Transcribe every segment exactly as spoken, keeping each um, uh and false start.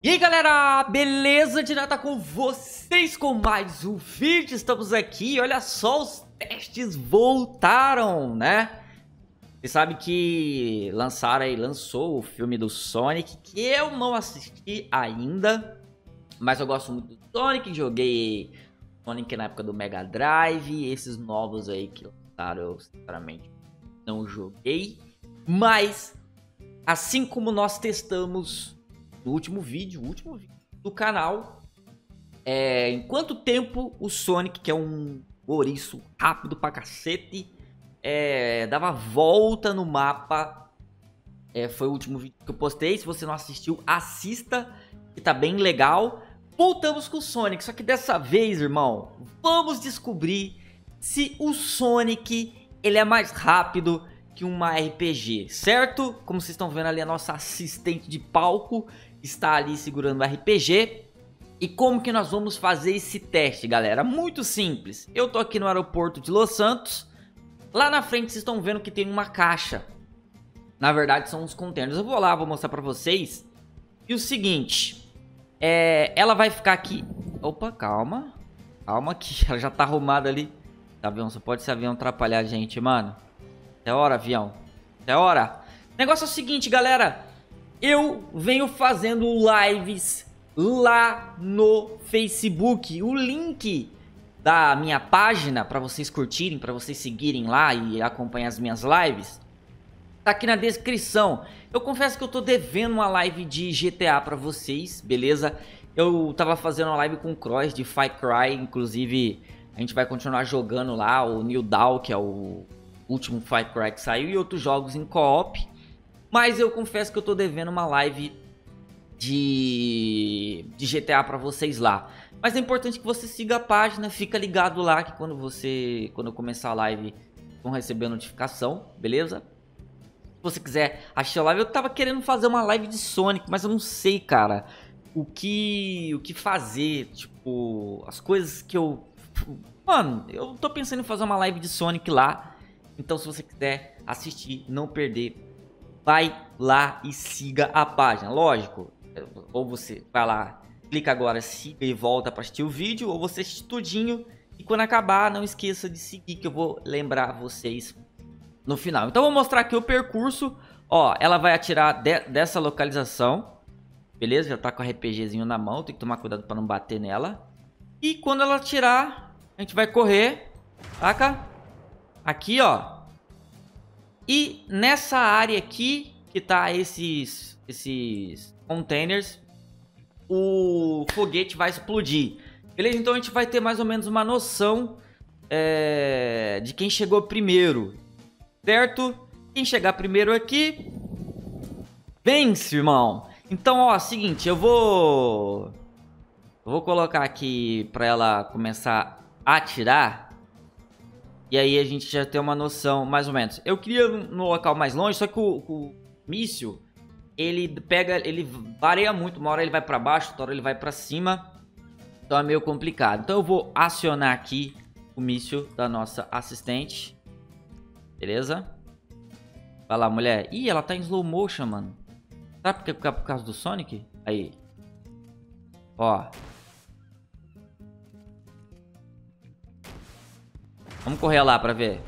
E aí galera, beleza? De nada com vocês com mais um vídeo. Estamos aqui, olha só, os testes voltaram, né? Você sabe que lançaram aí, lançou o filme do Sonic, que eu não assisti ainda, mas eu gosto muito do Sonic, joguei Sonic na época do Mega Drive. Esses novos aí que lançaram eu sinceramente não joguei, mas assim como nós testamos no último vídeo, o último vídeo do canal, é, em quanto tempo o Sonic, que é um ouriço rápido pra cacete, é, dava volta no mapa. É, foi o último vídeo que eu postei. Se você não assistiu, assista, que tá bem legal. Voltamos com o Sonic, só que dessa vez, irmão, vamos descobrir se o Sonic ele é mais rápido que uma R P G, certo? Como vocês estão vendo ali, a nossa assistente de palco está ali segurando o R P G. E como que nós vamos fazer esse teste, galera? Muito simples. Eu tô aqui no aeroporto de Los Santos. Lá na frente vocês estão vendo que tem uma caixa. Na verdade são uns containers. Eu vou lá, vou mostrar pra vocês. E o seguinte, é, ela vai ficar aqui. Opa, calma. Calma que ela já tá arrumada ali. Tá vendo? Só pode esse avião atrapalhar a gente, mano. É hora, avião. É hora. O negócio é o seguinte, galera. Eu venho fazendo lives lá no Facebook. O link da minha página para vocês curtirem, para vocês seguirem lá e acompanhar as minhas lives, tá aqui na descrição. Eu confesso que eu tô devendo uma live de G T A para vocês, beleza? Eu tava fazendo uma live com o Cross de Far Cry, inclusive a gente vai continuar jogando lá o New Dawn, que é o último Far Cry que saiu, e outros jogos em co-op. Mas eu confesso que eu tô devendo uma live de, de G T A pra vocês lá. Mas é importante que você siga a página, fica ligado lá que quando você, quando eu começar a live, vão receber a notificação, beleza? Se você quiser assistir a live, eu tava querendo fazer uma live de Sonic, mas eu não sei, cara, o que, o que fazer, tipo, as coisas que eu... Mano, eu tô pensando em fazer uma live de Sonic lá. Então se você quiser assistir, não perder, vai lá e siga a página. Lógico, ou você vai lá, clica agora, siga e volta para assistir o vídeo, ou você assiste tudinho e quando acabar não esqueça de seguir que eu vou lembrar vocês no final. Então eu vou mostrar aqui o percurso. Ó, ela vai atirar de, dessa localização, beleza? Já tá com o RPGzinho na mão, tem que tomar cuidado para não bater nela. E quando ela atirar, a gente vai correr, saca? Aqui, ó. E nessa área aqui, que tá esses, esses containers, o foguete vai explodir. Beleza? Então a gente vai ter mais ou menos uma noção é, de quem chegou primeiro. Certo? Quem chegar primeiro aqui, vence, irmão. Então, ó, seguinte, eu vou... Eu vou colocar aqui pra ela começar a atirar. E aí a gente já tem uma noção, mais ou menos. Eu queria no local mais longe, só que o, o míssil, ele pega, ele varia muito. Uma hora ele vai pra baixo, outra hora ele vai pra cima. Então é meio complicado. Então eu vou acionar aqui o míssil da nossa assistente. Beleza? Vai lá, mulher. Ih, ela tá em slow motion, mano. Sabe por que? Por causa do Sonic? Aí. Ó. Vamos correr lá pra ver.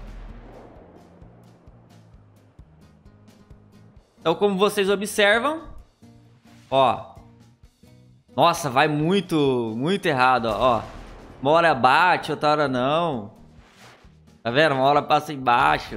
Então, como vocês observam, ó. Nossa, vai muito, muito errado, ó. Uma hora bate, outra hora não. Tá vendo? Uma hora passa embaixo.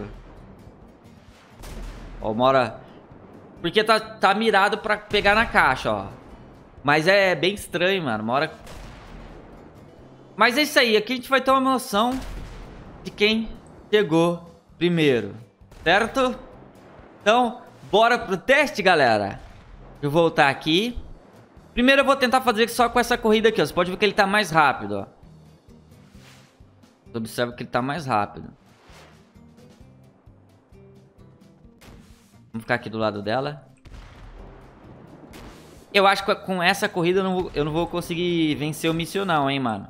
Ó, uma hora... Porque tá, tá mirado pra pegar na caixa, ó. Mas é bem estranho, mano. Uma hora... Mas é isso aí. Aqui a gente vai ter uma noção de quem chegou primeiro, certo? Então, bora pro teste, galera. Deixa eu voltar aqui. Primeiro eu vou tentar fazer só com essa corrida aqui, ó. Você pode ver que ele tá mais rápido, ó. Você observa que ele tá mais rápido. Vamos ficar aqui do lado dela. Eu acho que com essa corrida eu não vou, eu não vou conseguir vencer o míssil não, hein, mano.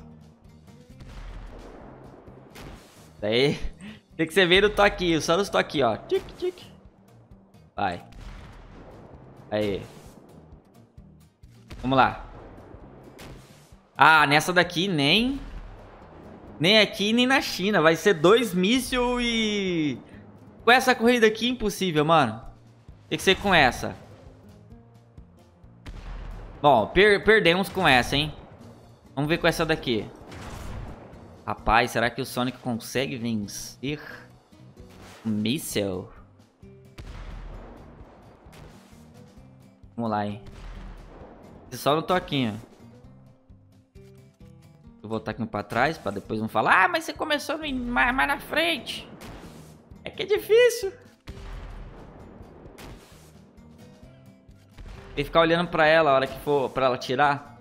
Daí, tem que você ver o toquinho, só nos toquinhos, ó. Tic, tic. Vai. Aí. Vamos lá. Ah, nessa daqui nem... Nem aqui, nem na China. Vai ser dois mísseis e... Com essa corrida aqui, impossível, mano. Tem que ser com essa. Bom, per perdemos com essa, hein. Vamos ver com essa daqui. Rapaz, será que o Sonic consegue vencer o míssil? Vamos lá, hein. Só no toquinho. Vou voltar aqui pra trás, pra depois não falar. Ah, mas você começou mais, mais na frente. É que é difícil. Tem que ficar olhando pra ela a hora que for pra ela tirar.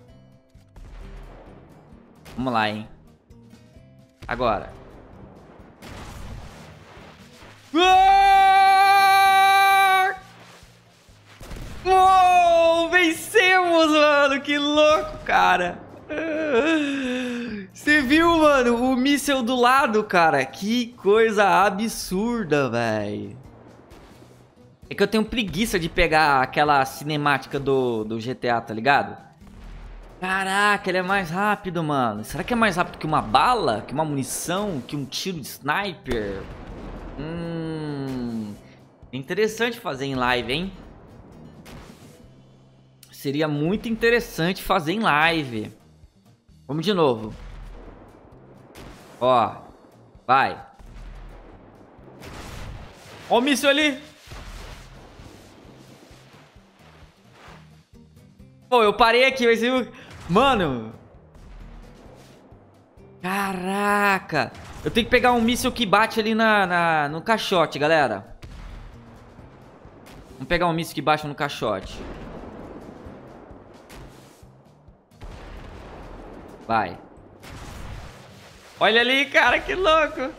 Vamos lá, hein. Agora. Uou! Vencemos, mano! Que louco, cara! Você viu, mano? O míssil do lado, cara. Que coisa absurda, velho. É que eu tenho preguiça de pegar aquela cinemática do, do G T A, tá ligado? Caraca, ele é mais rápido, mano. Será que é mais rápido que uma bala? Que uma munição? Que um tiro de sniper? Hum... É interessante fazer em live, hein? Seria muito interessante fazer em live. Vamos de novo. Ó. Vai. Ó o míssil ali. Pô, eu parei aqui, mas eu... Mano. Caraca. Eu tenho que pegar um míssil que bate ali na, na, no caixote, galera. Vamos pegar um míssil que bate no caixote. Vai. Olha ali, cara, que louco.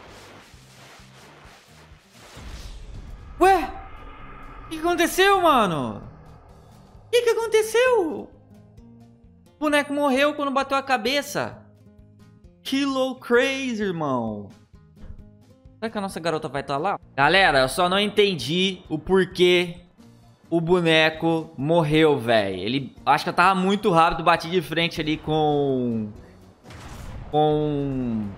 Ué? O que aconteceu, mano? O que, que aconteceu? O boneco morreu quando bateu a cabeça. Que low crazy, irmão. Será que a nossa garota vai estar lá? Galera, eu só não entendi o porquê o boneco morreu, velho. Ele, acho que eu tava muito rápido, bati de frente ali com... Com...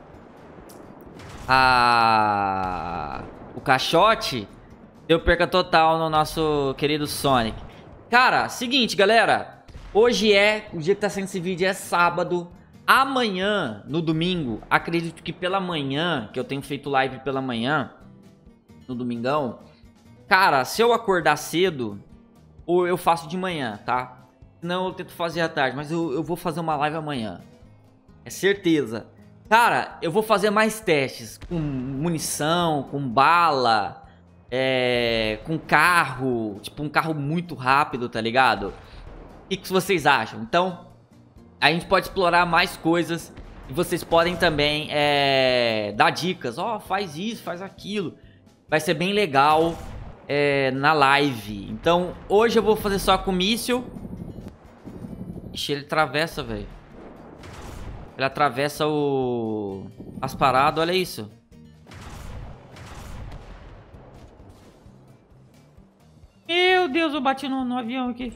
A... O caixote. Deu perca total no nosso querido Sonic. Cara, seguinte, galera. Hoje é, o dia que tá saindo esse vídeo é sábado. Amanhã, no domingo, acredito que pela manhã, que eu tenho feito live pela manhã, no domingão. Cara, se eu acordar cedo, ou eu faço de manhã, tá? Não, eu tento fazer à tarde, mas eu, eu vou fazer uma live amanhã. É certeza. Cara, eu vou fazer mais testes com munição, com bala, é, com carro, tipo um carro muito rápido, tá ligado? O que, que vocês acham? Então, a gente pode explorar mais coisas e vocês podem também é, dar dicas. Ó, oh, faz isso, faz aquilo. Vai ser bem legal é, na live. Então, hoje eu vou fazer só com míssil. Ixi, ele atravessa, velho. Ele atravessa o... as paradas, olha isso. Meu Deus, eu bati no, no avião aqui.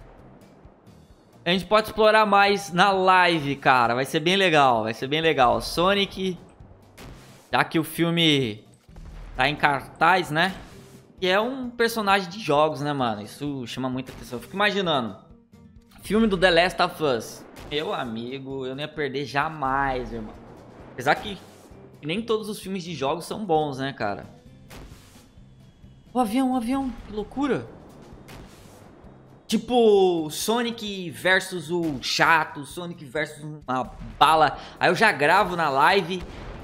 A gente pode explorar mais na live, cara. Vai ser bem legal, vai ser bem legal. Sonic, já que o filme tá em cartaz, né? Que é um personagem de jogos, né, mano? Isso chama muita atenção. Eu fico imaginando. Filme do The Last of Us. Meu amigo, eu não ia perder jamais, irmão. Apesar que nem todos os filmes de jogos são bons, né, cara? O avião, o avião, que loucura. Tipo, Sonic versus o chato, Sonic versus uma bala. Aí eu já gravo na live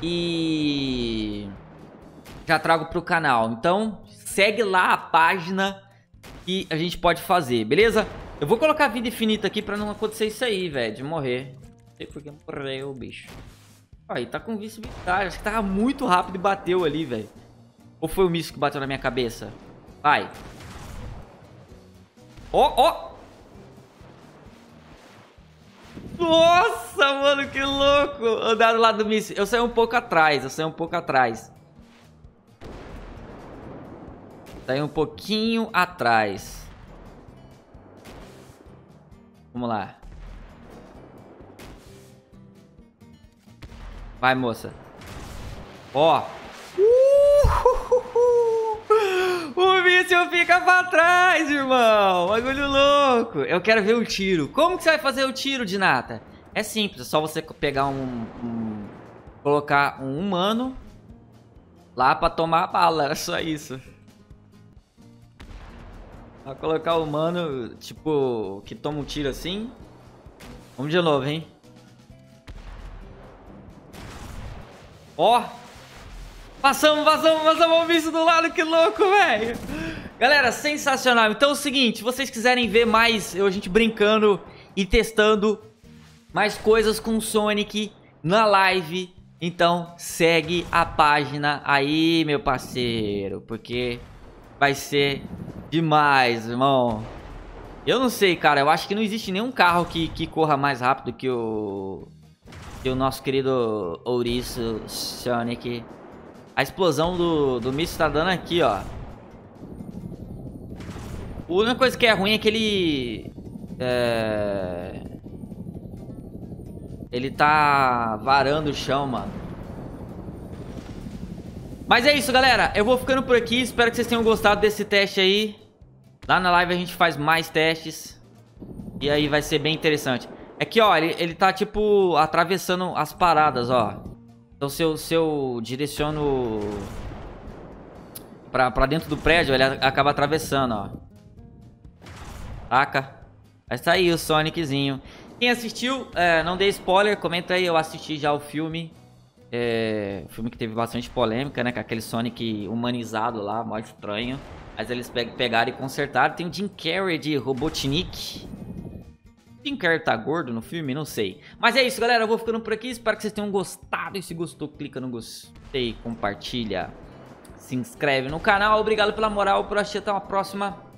e já trago pro canal. Então, segue lá a página que a gente pode fazer, beleza? Eu vou colocar vida infinita aqui pra não acontecer isso aí, velho, de morrer. Não sei porque morreu o bicho. Aí, tá com visibilidade. Acho que tava muito rápido e bateu ali, velho. Ou foi o míssil que bateu na minha cabeça? Vai. Ó, ó. Nossa, mano, que louco. Andar do lado do míssil. Eu saí um pouco atrás, eu saí um pouco atrás. Saí um pouquinho atrás. Vamos lá. Vai, moça. Ó. O míssil fica pra trás, irmão. Bagulho louco. Eu quero ver o tiro. Como que você vai fazer o tiro, Dinata? É simples. É só você pegar um... um colocar um humano lá pra tomar a bala. Era só isso. Vai colocar o humano, tipo, que toma um tiro assim. Vamos de novo, hein? Ó. Passamos, passamos, passamos o míssil do lado, que louco, velho. Galera, sensacional. Então é o seguinte, se vocês quiserem ver mais eu, a gente brincando e testando mais coisas com o Sonic na live, então segue a página aí, meu parceiro, porque vai ser demais, irmão. Eu não sei, cara, eu acho que não existe nenhum carro que, que corra mais rápido que o, que o nosso querido ouriço Sonic. A explosão do, do míssil tá dando aqui, ó. A única coisa que é ruim é que ele... É... Ele tá varando o chão, mano. Mas é isso, galera. Eu vou ficando por aqui. Espero que vocês tenham gostado desse teste aí. Lá na live a gente faz mais testes. E aí vai ser bem interessante. É que, ó, ele, ele tá, tipo, atravessando as paradas, ó. Então se eu, se eu direciono pra, pra dentro do prédio, ele acaba atravessando, ó. Saca? Mas tá aí o Soniczinho. Quem assistiu, é, não dei spoiler, comenta aí, eu assisti já o filme. É, o filme que teve bastante polêmica, né? Com aquele Sonic humanizado lá, mó estranho. Mas eles pe pegaram e consertaram. Tem o Jim Carrey de Robotnik. Jim Carrey tá gordo no filme? Não sei. Mas é isso, galera. Eu vou ficando por aqui. Espero que vocês tenham gostado. E se gostou, clica no gostei, compartilha, se inscreve no canal. Obrigado pela moral, por assistir. Até uma próxima.